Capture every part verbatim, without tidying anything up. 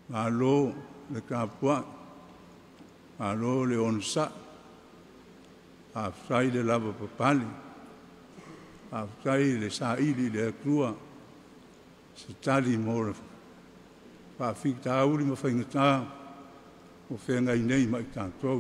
Malo le kapua, malo le onsa, aftai le lava papali, aftai le saili le akrua, se tali mora, pa fita auri ma whaingata, o whenga i nei mai tātou.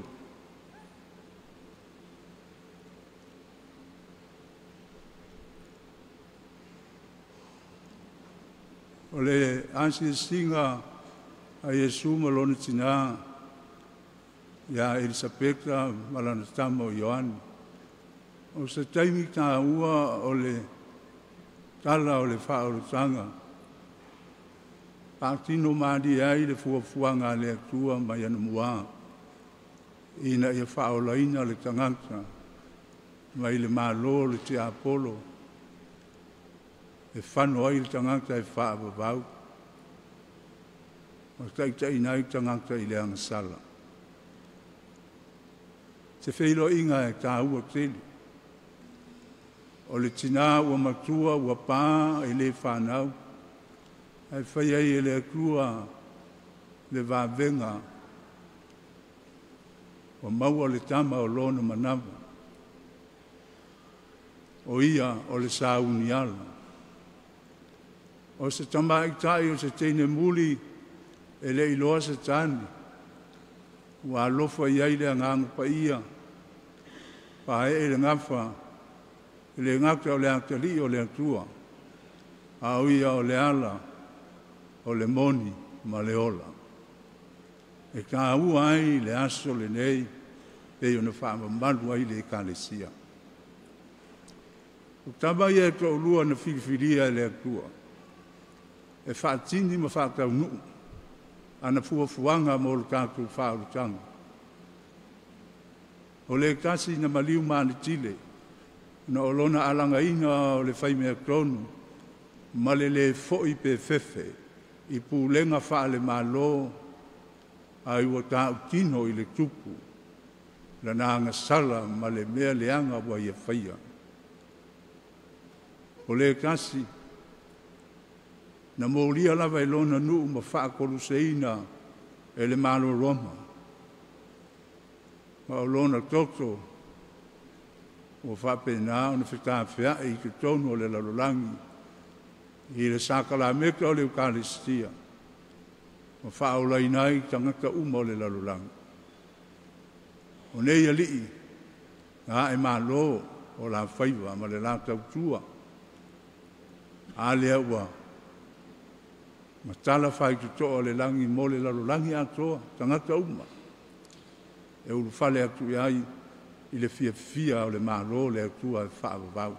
O le ansi singa a Yesu malona tina ya Elisabeta malana tamo Ioan. O se taimi ta ua o le tala o le wha o le tanga. Pātino maadi ai le fuafuanga le atua mai anu mua. Ina ia wha o laina le tangata. Mai le malo le te apolo. E whano ai le tangata e wha ababau. O taita ina i tangata i le angasala. Te whilo inga e tā ua teli. O le tina ua matua ua pā e le whanau. Ai whai ai e le akrua le vāvenga. O maua le tama o lona manawa. O ia o le sauni ala. O se tama i tai o se teine muli e le iloa se tani. Ua alofa i ai le angangu pa ia. Pa e le ngafa. E le ngaka o le atali o le atua. A o ia o le ala. O le moni ma le ola. E ka ua ai le aso le nei. E yo na whaama malu ai le kalesia. O tama ia e to lua na whiwhiria le atua. E whaatini ma whaatau nuu. Ana fuafuanga mo le kātou whaarutanga. O le kasi na maliu maani tile. Na olona alanga ina o le whaimea kronu. Ma le le foi pe fefe. I pūlenga wha le malo. Ai ua tāu tino i le tupu. La nanga sala ma le mea leanga wa ia whaia. O le kasi. Na mōria lava i lona nuu ma whaakolu seina e le malo Roma. Ma o lona toto o whapena o na whita whea i ke tonu o le lalolangi i le sakala meka o le Eukaristia. Ma whaola inai tangata uma o le lalolangi. O nei alii nga e malo o la whaiva ma le la tautua. A lea ua ma tala whai tu toa le langi mo le lalo langi atoa, tangata uma. E uru whale atu iai i le fia fia o le malo le atua e whaavavau.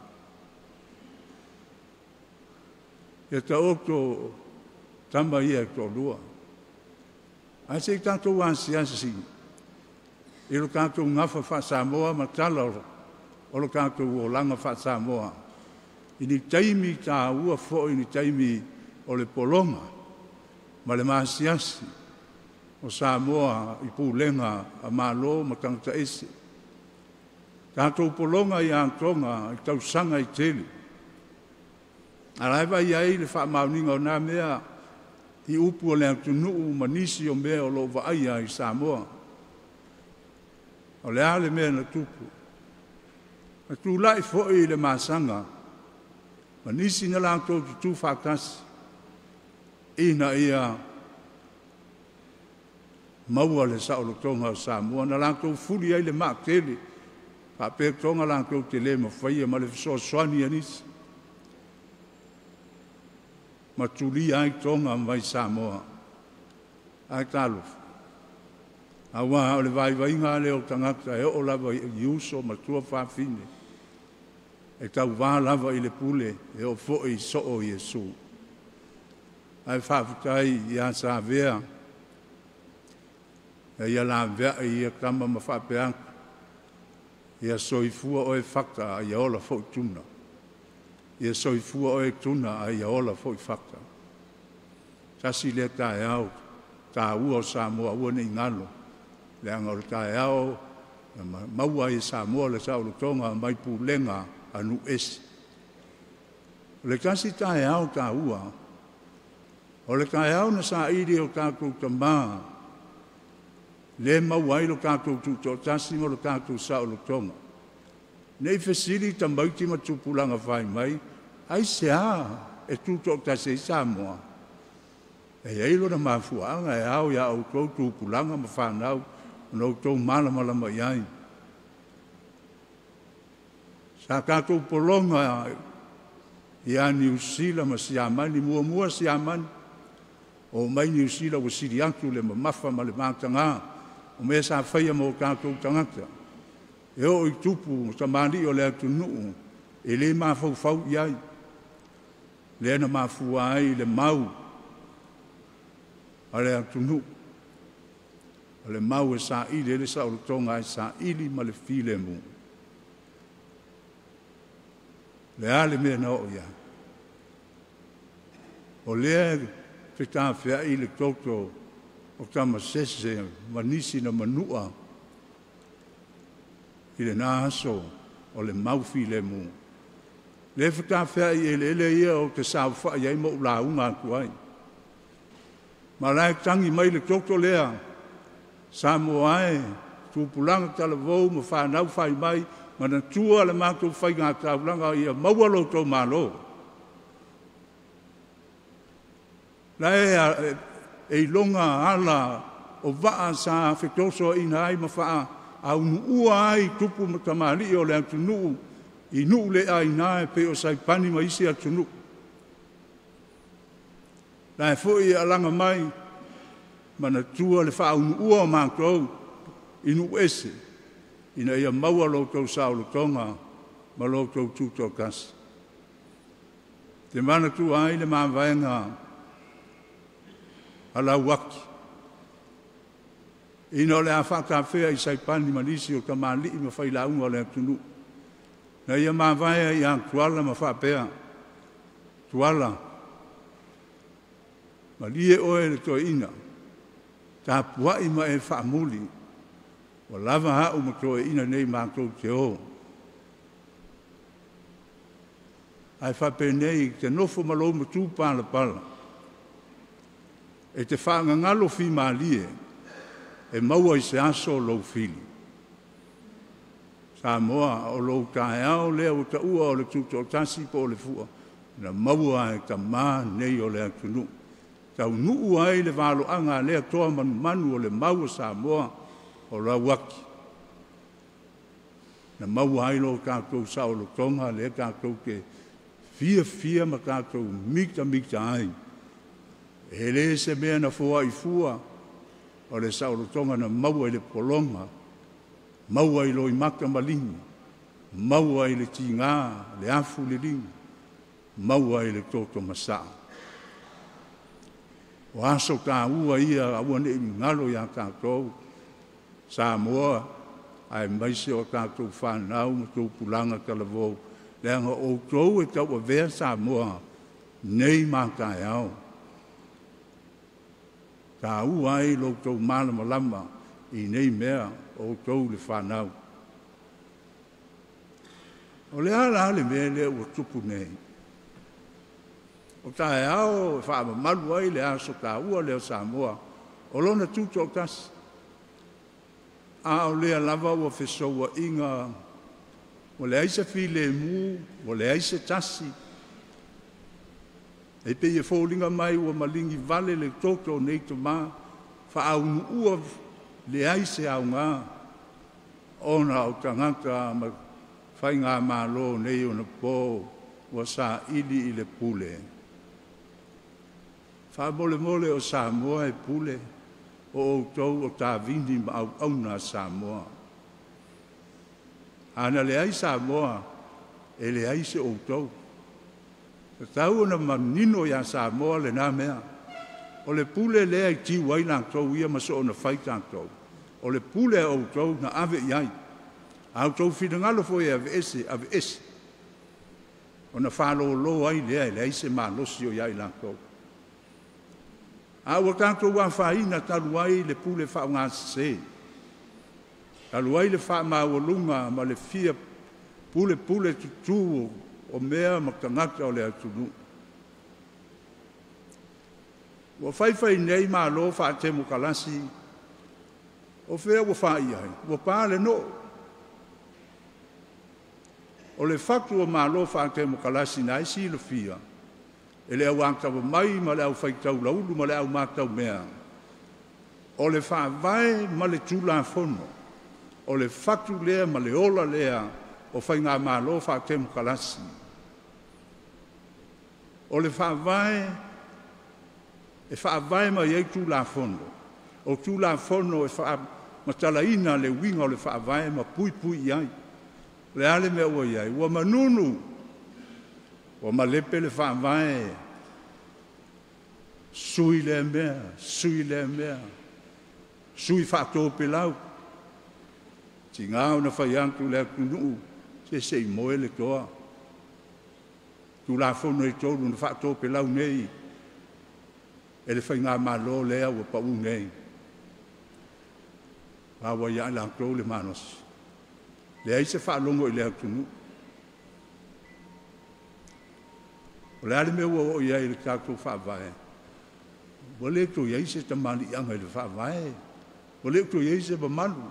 E ta okto tamba ia e to lua. Ai se i tanto wansi ansi. I lo kanto ngafa wha Samoa ma tala o lo kanto o langa wha Samoa. I ni taimi ta ua fo i ni taimi o le polonga. Ma le maasiasi o Samoa i pūlenga a malo ma tangata ese. Tātou polonga i antonga i tausanga i teli. A raiva i ai le wha mauninga o nā mea i upu o le antunuu ma nisi o mea o lo vaia i Samoa. O le ale mea na tupu. A tū lai foi i le maasanga. Ma nisi na lantou tutu whakasi. Ina ia maua le saolotonga o Samoa. Na lantou fuli ai le maktele. Pa pe tonga lantou te le ma whaia ma le fiso swani anisi. Ma tuli ai tonga mai Samoa. Ai talofu. Awa o le vai vai ngā leo tangata e o lava i uso ma tua whawhine. E tau wā lava i le pule e o fo i so o Yesu. Ai whawhitai i a sa vea. E ia la vea i a kama ma whapeanka. I a soifua o e whakta a ia ola fo i tuna. I a soifua o e tuna a ia ola fo i whakta. Tasi le tae au, tā ua o Samoa ua nei ngalo. Le anga o tae au, maua i Samoa le sa o tonga mai pūlenga anu esi. Le kasi tae au tā ua, O le kai au na sa iri o kātou tamā. Le mawai lo kātou tūto tasi mo lo kātou sa o lo tonga. Nei fesiri tamauti ma tupulanga whai mai, ai se a e tūto tasi i Samoa. E eilo na mafuanga e au ia au tou tupulanga ma whanau, no tou malamala mai ai. Sa kātou polonga ia New Zealand ma siamani, mua mua siamani, o mai New Zealand o siri atu le mamafa ma le mātanga, o mea sa whaia mo kātou tangata. E o i tupu, sa mani o le atu nuu, e le mafau fau iai, le ana mafua ai le mau, a le atu nuu. A le mau e sa ili, le sa o le tonga e sa ili ma le file mu. Le ale mea na o ia. O lea whita whia i le toto o tama sese manisi na manua i le nāso o le maufi le mu. Le whita whia i ele ele ia o te sao wha iai mo la unga kuai. Ma lai tangi mai le toto lea Samoa e tupulanga tala vau ma whanau whai mai ma na tua le mātou whai ngā taulanga ia maualo tō mālo. Lai e longa ala o waa sa whetoso i na ai ma wha au nuua ai tupu ma tamali o le atu nuu i nuu le ai nae pe o saipani ma isi atu nuu. Lai fui alanga mai ma na tua le wha au nuua o mātou i nuu ese. Ina ia maua loutou saulo tonga, ma loutou tūtou kasi. Te mana tu ai le māwaenga ala waki. Ina le a whakawhea i saipani manisi o ka mali i ma whailaunga o le atunu. Na ia māwaea i ang tuala ma whapea. Tuala. Ma lie oe le toi ina. Tā puai ma e whaamuli. O lava hau ma toe ina nei mātou te o. Ai whape nei te nofo malo ma tū pala pala. E te whaanga ngalo fi mālie, e maua i se aso lo fili. Samoa o lo tae au lea o ta ua o le tūto tasi po o le fua. Na maua e ta mā nei o le atunu. Tau nuu ai le valo anga lea toa manu manu o le maua Samoa o la waki. Na mau hailo kātou sao lo tonga le kātou ke fia fia ma kātou mikta mikta ai. E le se mea na fua i fua o le sao lo tonga na mau ai le polonga, mau ai lo i maka malingi, mau ai le tinga, le afu le lingi, mau ai le toto masaa. O aso ka ua ia aua ne ngalo ya kātou, Samoa, ai maise o tātou whanau, ma tō pulanga kalavou, leanga o tōu e tau a vea Samoa, nei mātai au. Tā ua ai lo tōu malama lama, i nei mea o tōu le whanau. O le ala ale mea lea ua tupu nei. O tae au, e whaama malu ai le aso tā ua leo Samoa, o lona tūto o kasi. A o lea lava ua whesoua inga, o le aisa file mu, o le aisa tasi. E pe e fōlinga mai ua malingi vale le toto nei to mā, wha au ua le aise au ngā, ona o tangata ma whai ngā mālo nei o na pō, ua sa ili i le pule. Wha mole mole o Samoa e pule, o o tau o tā vini ma au auna Samoa. Ana le ai Samoa, e le ai se o tau. Ta tau na manino ya Samoa le nā mea. O le pule le ai ti wai nā tau ia ma so na whai tā tau. O le pule o tau na ave iai. Au tau whingalo fo e ave ese, ave ese. O na whalo lo ai le ai, le ai se mā losi o iai nā tau. A ua tātou wā whaina taluai le pule wha ngā se. Taluai le wha māwalunga ma le fia pule pule tutu o, o mea ma tangata o le atunu. Ua whaiwhai nei mā lo wha te mukalasi. O whea ua wha iai. Ua pāle no. O le whaktu o mā lo wha te mukalasi na isi le fia. E le au angtawa mai ma le au whaitau laulu ma le au mātau mea. O le wha vai ma le tūla whono. O le whaktu lea ma le ola lea o whai ngā mā lo wha te mukalasi. O le wha vai e wha vai ma iei tūla whono. O tūla whono e wha matalaina le winga o le wha vai ma pui pui iai. Le ale mea ua iai. Ua manunu. Ua malepe le wha vai. Sui le mea. Sui le mea. Sui wha tō pelau. Ti ngāo na whai antu le kunu. Se se i moe le toa. Tūla whono i tōru na wha tō pelau nei. E le whai ngā malo lea ua pau nei. Awa ia la tō le manos. Le ai se wha longo i le kunu. O le ale me ua o ia i le tātou wha vai. O le tō iai se tamani anga i le wha vai. O le tō iai se bamalu.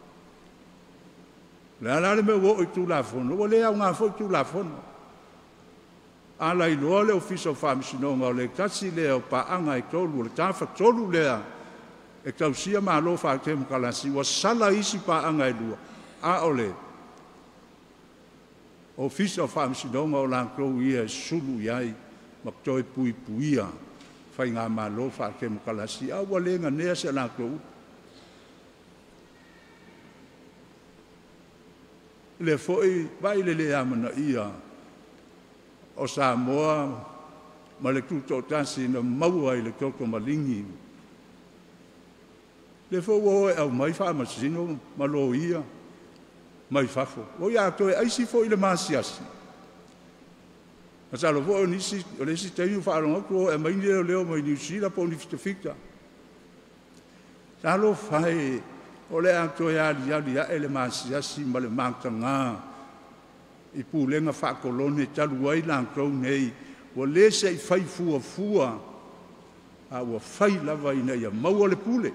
Le ale me ua o i tū la whono. O le au ngā fo i tū la whono. Ala i loa le ofisa o whamisinonga o le kasi lea o paanga i tolu. O le tāwha tolu lea e tausia mā lo wha te mukalasi. Wa sala isi paanga i lua. A ole. Ofisa o whamisinonga o lankou ia e sulu iai. Maktoe pui puia. Whai ngā mā lo wha te mukalasi. A wa lenga nea se lankou. Le foi vai le le amana ia. O Samoa, ma le kuto tasi na maua i le toko malingi. Le fo o e au mai wha masino, ma lo ia, mai fafo. O ia toe aisi fo i le masiasi. Ma sa lo fo o nisi, o le si teiu wha aronga ko e mai leo leo mai niusila po ni fita fita. Sa lo fai, o le a toe ali ali a ele masiasi ma le mangtanga. I pūlenga whakolone talu ai lankou nei, wa lese i whai fua fua, a wa whai lava i nei a maua le pūle.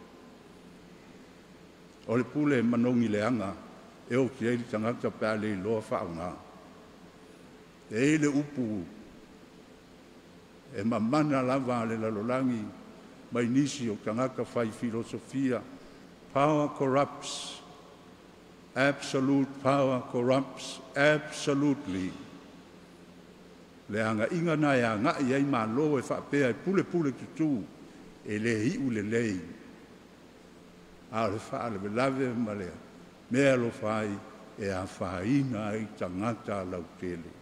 O le pūle manongi le anga, e o ki eili tangata pēle i loa whaunga. E eile upu, e mamana lava le lalolangi, mai nisi o tangata whai filosofia, power corrupts. Absolute power corrupts absolutely. Le anga inga na ya nga ia i malo e whapea e pule pule tutu e le hi u le lei. A le wha le lave ma lea. Mea lo whai e a whaina i tangata lau tele.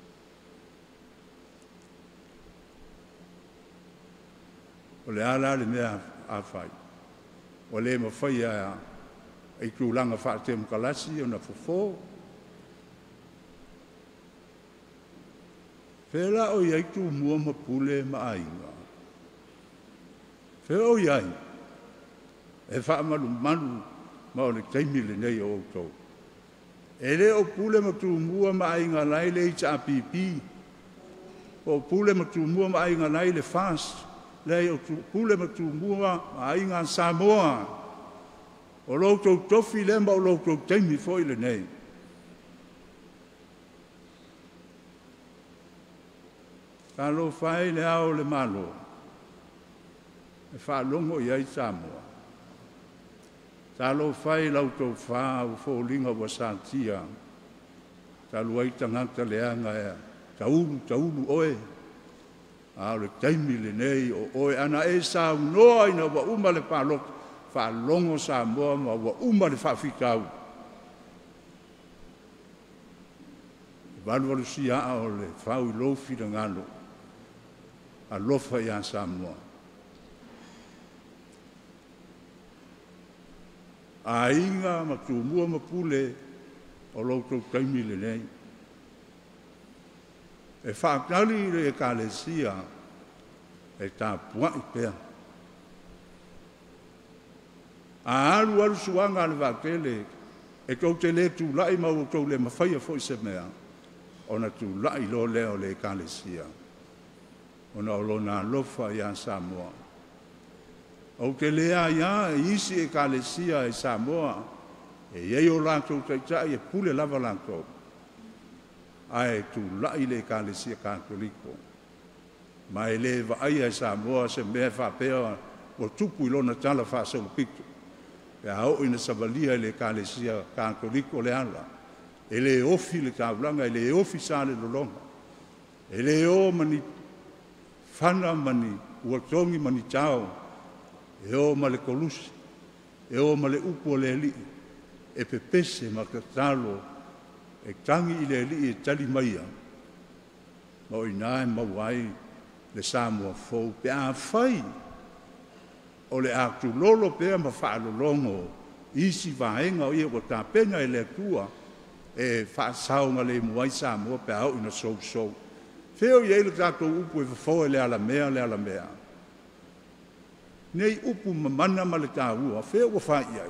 O le ala le mea a whai. O le ma whai a e tūlanga wha te mukalasi o na fofo. Whela o iai tū mua ma pule ma ainga. Whela o iai. E wha malu manu ma o le teimi le nei o autou. E le o pule ma tū mua ma ainga lai le i ta apipi. O pule ma tū mua ma ainga lai le fast. Le o pule ma tū mua ma ainga Samoa. O loutou tofi lemba o loutou teimi foi le nei. Ka lo fai le ao le malo. E wha longo i ai Samoa. Ta lo fai lautou wha o fōlinga wa santia. Ta luai tangata leanga ea. Ta ulu, ta ulu oe. A le teimi le nei o oe ana e sa unoa ina wa uma le pāloko. Wha longo Samoa ma wa uma le whawhikau. Walu walu si a o le whau i lofi na ngano. A lofa i a Samoa. A inga ma tu mua ma pule o loutou taimi le nei. E whaakali le e kālesia e tā pua i pēr. A alu alu suanga le vakele e kou te le tu lai ma o kou le mawhaia fo i se mea o na tu lai lo leo le kālesia. ona o lona lofa ia Samoa. O te lea ia e isi e kalesia e Samoa, e iei o lantou taitai e pule lava lantou. Ai tu lai le kalesia katoliko. Ma e le vaia e Samoa se mea whapea o tupu ilona tala whasau pitu. E au ina savalia e le kalesia katoliko le ala. E le ofi le kaulanga, e le ofi sa le lolonga. E le o mani whana mani uatongi mani tau. E o ma le kolusi, e o ma le upu o le li, e pepese ma ka talo, e tangi i le li e tali maia. Ma o ina e mawai le Samoa fou, pe a fai, o le aktu lolo pe a ma whaalolongo, isi vaenga o ia o ta pena e le tua, e whaasaunga le muai Samoa pe au ina sou sou. Feo i eile tato upu e whafo e le ala mea, le ala mea. Nei upu mamana ma le tāua, whea ua whai ai.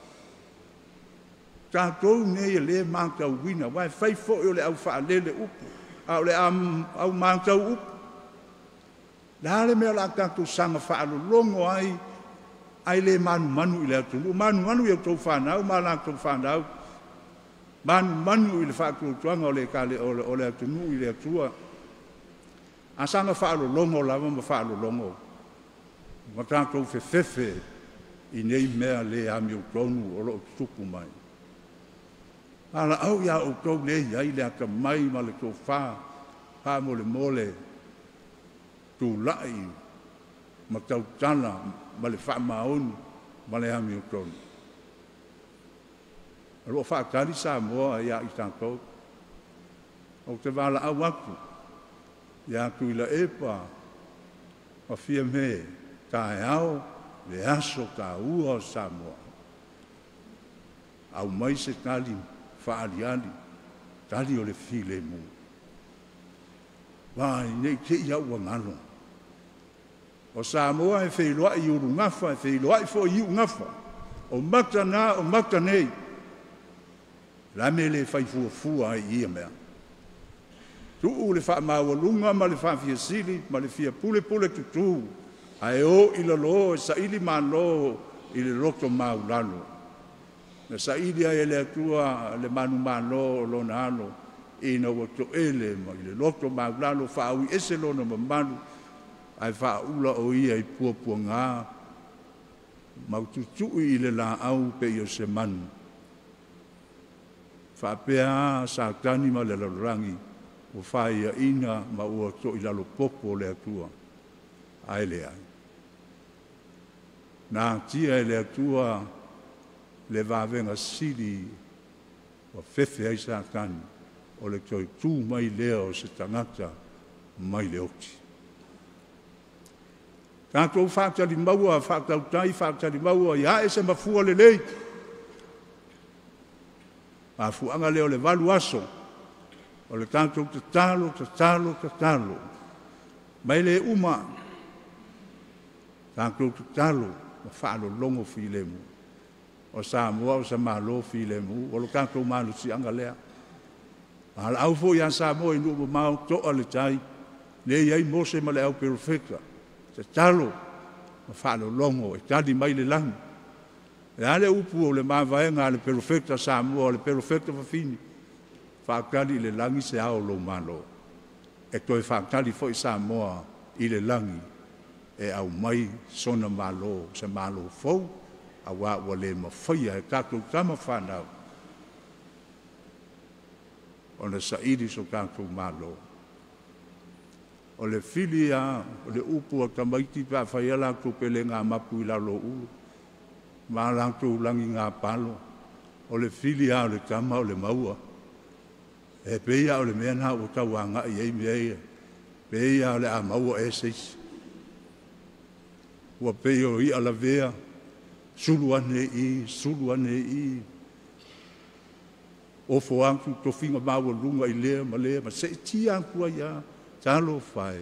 Tātou nei e le mātau wina, wai whai fo e o le au wha lele upu, au le au mātau upu. Lale mea la tātou sanga wha longo ai, ai le manu manu i le atunu, manu manu i au tau whanau, ma la tau whanau, manu manu i le whātua tuanga o le kale o le atunu i le atua. A sanga wha longo lava ma wha longo. Ma tātou whewhewhe i nei mea le ami o tonu o lo tupu mai. Ala au ia o tau le iai le aka mai ma le tō whā, pā mole mole, tū lai, ma tau tana, ma le wha maonu, ma le ami o tonu. Alo wha tari Samoa ia i tātou. O te wala au aku, ia tui la epa, ma fia me, tae au, le aso ta ua o Samoa. Au mai se tali, whaali ali, tali o le file mu. Vai, nei te ia ua ngalo. O Samoa e wheiloa i uru ngafa, e wheiloa i fo i u ngafa. O mata nā, o mata nei. La me le whai fua fua i ia mea. Tu u le wha mawalunga, ma le wha fia sili, ma le fia pule pule tutu. Ai o i la lo, sa ili ma lo, i le roto maulalo. Na sa ili ai le atua, le manu ma lo, lo na alo, i na wato ele, ma i le roto maulalo, wha au i ese lo na mamanu, ai wha ula o ia i pua pua ngā, ma tutu i le la au pe i o se manu. Wha pea sa tani ma le lalurangi, o wha ia ina ma ua to i lalo popo le atua. Ai le ai. Nā tia e le atua le vāwenga sili o whewhe ai sa tani o le toi tū mai lea o se tangata mai le oti. Tātou whātari maua, whātau tai, whātari maua, ia e se mafua le lei. A fuanga leo le valu aso, o le tātou te talo, te talo, te talo. Mai le uma, tātou te talo, ma whaalo longo filemu. O Samoa, o sa malo filemu, o lo tātou malu si anga lea. Ala au fo ia Samoa inu mo mau toa le tai, le iai mose ma le au perfecta. Te talo, ma whaalo longo, e tali mai le langi. E ale upu o le mawaenga le perfecta Samoa, le perfecta whawhini. Whaakali le langi se ao lo malo. E toi whaakali fo i Samoa i le langi. E au mai sona malo, se malo fau, a wā ua le mawhaia e tātou tama whanau. O le saidi so tātou malo. O le filia, o le upu a tamaiti pa whaiala kupele ngā mapu i lalo ulu. Mā lantou langi ngā palo. O le filia o le tama o le maua. E peia o le mea nā o tau a ngai ei mea. Peia o le a maua e seisi. Ua peio i ala vea. Sulu ane i, sulu ane i. O fo anku to finga maua lunga i lea ma lea. Ma se ti anku a ia. Talo fai.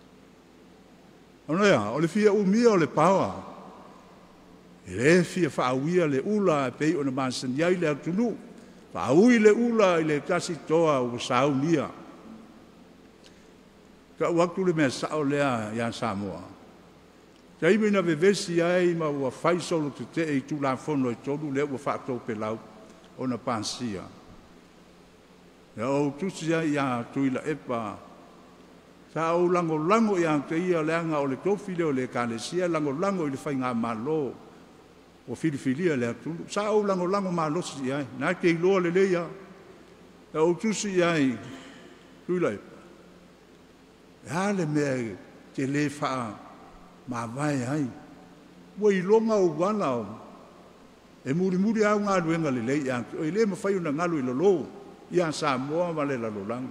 Ono ia, o le fia umia o le pawa. E le fia whaawia le ula e pei o na mansaniai le atunu. Whaaui le ula i le kasi toa o saunia. ka waktu le mea sao lea ia Samoa. Ka imi na vevesi ai ma ua fai solo te te i tu la fono i tolu lea ua whaatou pe lau o na pansia. Ia o tusi ai ia tuila epa sa o lango lango ia te ia leanga o le tofi leo le kalesia lango lango i le whai ngā malo o filifilia le atulu. Sa o lango lango malosi ai. Nā ke iloa le leia. Ia o tusi ai tuila epa. Ia le mea te le wha ma vai ai. Wa ilonga o wana o. E muri muri au ngā ruenga le lei ia. O i le mawhai una ngalu i lolo. Ia Samoa ma le lalolangu.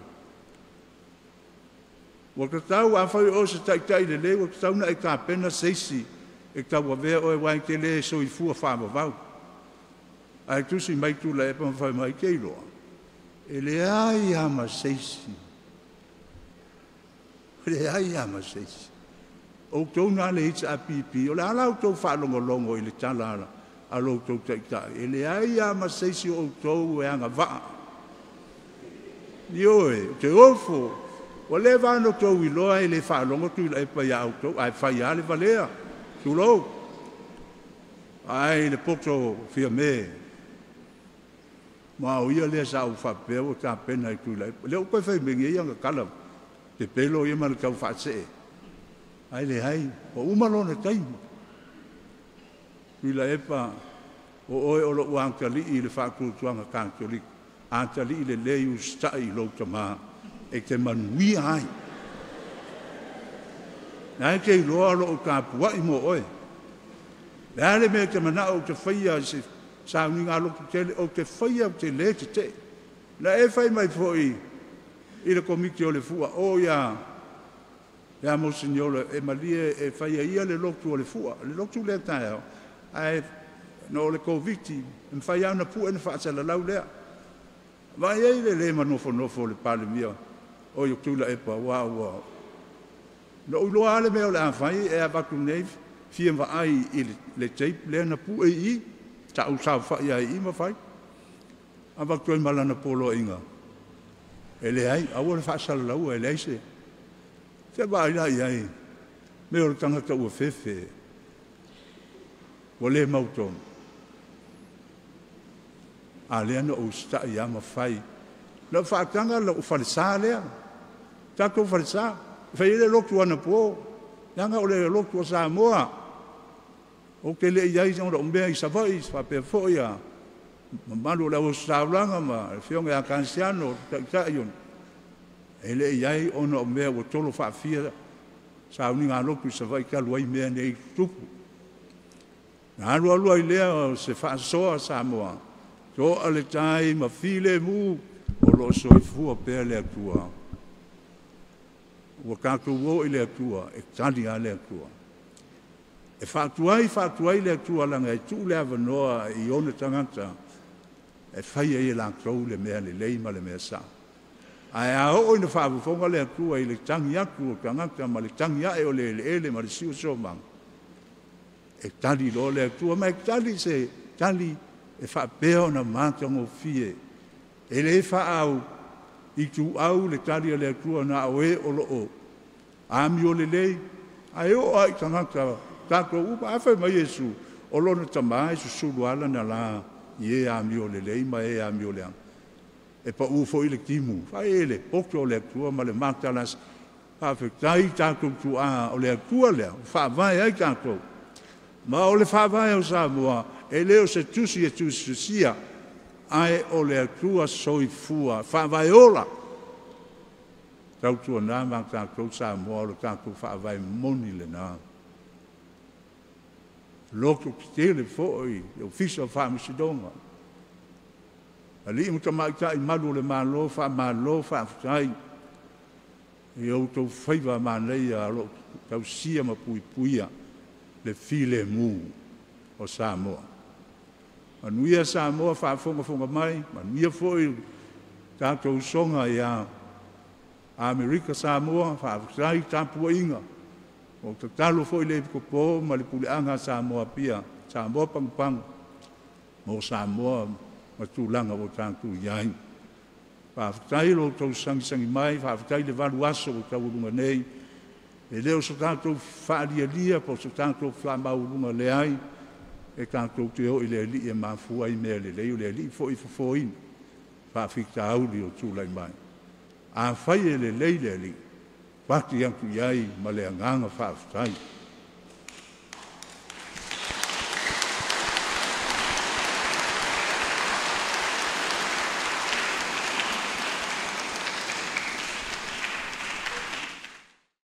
Wa ka tau a whai o se tai tai le le. Wa ka tau na e ka pena seisi. E ka tau a vea o e wai te le so i fua wha mawau. Ai tusi mai tu la e pa mawhai mai keiloa. E le ai ama seisi. Le ai ama seisi. O tau nā le hita a pipi. O le ala o tau whalongo longo i le tala ala. Alo tau tai tai. E le ai ama seisi o tau e anga waa. Ni oe, te ofo. Wa le vano tau i loa e le whalongo tu la e pa ia au tau. Ai whai ale valea. Tu lo. Ai le poto fia me. Ma o ia le sa u whapea o ta pena i tu la e pa. Le o koe whai mengi ia nga kalam. Te pelo ia mana kau whaatse. Ai le hai, o umalo na taimu. Tui la epa, o oe o lo uangtali i le whaakutuanga kātolik. Antali i le leu stai lo tama. E te manui ai. Nai te iloa lo o kāpua i mo oe. Le ale me te mana o te whaia se sauninga lo te o te whaia o te le te te. Na e whai mai fwoi. I le komiti o le fua, o ia, ia Monsignora, e malie e whaia ia le loktu o le fua, le loktu le tae, ai, no le koviti, e whaia ana pu e na whaasala lau lea. Vai ei le le manofo nofo le pale mia, o i oktula e pa, wau, wau. No uloa ale mea o le awhai, e a watu neif, fia mwa ai i le tape, le na pu e i, ta usau whaia i ma whai, a watu e malana polo inga. E le ai, au le whaasala lau e le aise. Te vai lai ai, me o le tangata ua fefe. Wa le mauton. A le ana o sta i ama whai. Na whaatanga la o whalisa lea. Tako whalisa. Whai le loktu ana po. Nanga o le loktu o Samoa. O ke le iai zang o mbea i savai, whapea foia. Mamalu la o saulanga ma fionga ya kansiano ta ta yon ele yai ono me o tolo fa fia sa uninga loku sa vai ka luai me nei tupu na lu lu ile se fa so Samoa to ale tai ma file mu o lo so fu pe le tua o ka tu wo ile tua e tani ale tua e fa tuai fa tuai le tua la ngai tu le avanoa i ona tangata e whaia i la kou le mea le leima le mea sa. Ai a o ina whaafufonga le atua i le tangi aku o kangaka ma le tangi ae o le ele ele ma le siu so mang. E tali lo le atua ma e tali se tali e whaapea na mātango fie. E le whaau i tu au le tali le atua na o e o lo o. Ami o le lei. Ai o ai kangaka kako upa awhai mai Yesu o lona tamai su sulu ala na la. Ie a mio le lei, ma e a mio le ang. E pa ufo i le timu. Fa e le pokto o le aktua, ma le maktalas. Fa afektai tātou tu a o le aktua lea. Fa vai ai tātou. Ma o le fa vai o Samoa, e leo se tusi e tusi sia. Ai o le aktua soifua. Fa vai ola. Tau tua nā mak tātou Samoa, o le tātou fa vai moni le nā. Loko ki tele foi, o fisa o wha misidonga. A li imu tamaita i malu le malo, wha malo, wha aftai. I au tau whaiva manei a lo, tau sia ma pui puia, le file mu o Samoa. Manuia Samoa wha fonga fonga mai, manuia foi, tātou songa i a Amerika Samoa, wha aftai tāpua inga. O te talo foi le Akiepikopo ma le puleanga Samoa Apia, Samoa pangpang, mo Samoa matulanga o tātou iai. whaafitai lo tau sangisangi mai, whaafitai le walu aso o tau urunga nei, e leo sa tātou whaalia lia, po sa tātou whaamaurunga le ai, e tātou te o i le li e mafua i mea le leo, le li fo i fo in, whaafita auli o tūlai mai. A whai e le lei le li, pati anku iai, ma le anganga whaafitai.